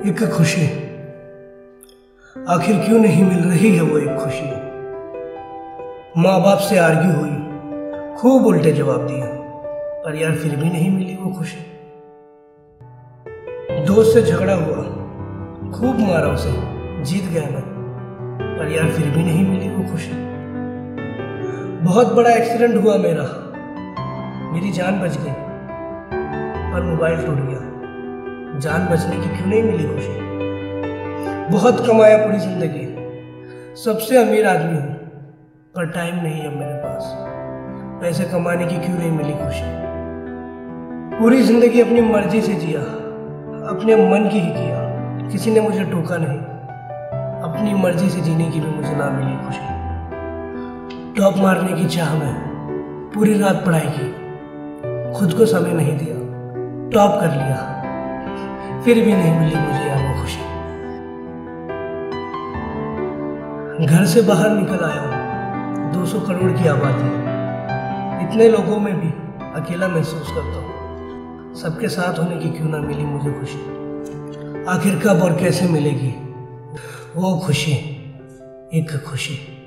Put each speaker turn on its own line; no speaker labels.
एक खुशी, आखिर क्यों नहीं मिल रही है वो एक खुशी। माँ बाप से आर्ग्यू हुई, खूब उल्टे जवाब दिए, पर यार फिर भी नहीं मिली वो खुशी। दोस्त से झगड़ा हुआ, खूब मारा उसे, जीत गया मैं, पर यार फिर भी नहीं मिली वो खुशी। बहुत बड़ा एक्सीडेंट हुआ मेरा, मेरी जान बच गई, पर मोबाइल टूट गया, जान बचने की क्यों नहीं मिली खुशी। बहुत कमाया पूरी जिंदगी, सबसे अमीर आदमी हूं, पर टाइम नहीं है मेरे पास, पैसे कमाने की क्यों नहीं मिली खुशी। पूरी जिंदगी अपनी मर्जी से जिया, अपने मन की ही किया, किसी ने मुझे टोका नहीं, अपनी मर्जी से जीने की भी मुझे ना मिली खुशी। टॉप मारने की चाह में पूरी रात पढ़ाई की, खुद को समय नहीं दिया, टॉप कर लिया, फिर भी नहीं मिली मुझे यार वो खुशी। घर से बाहर निकल आया हूँ, 200 करोड़ की आबादी, इतने लोगों में भी अकेला महसूस करता हूँ, सबके साथ होने की क्यों ना मिली मुझे खुशी। आखिर कब और कैसे मिलेगी वो खुशी, एक खुशी।